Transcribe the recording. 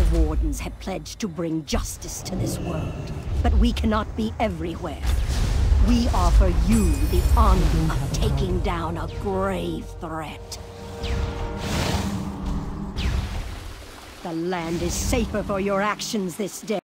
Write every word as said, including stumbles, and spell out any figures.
wardens have pledged to bring justice to this world, but we cannot be everywhere. We offer you the honor of taking down a grave threat. The land is safer for your actions this day.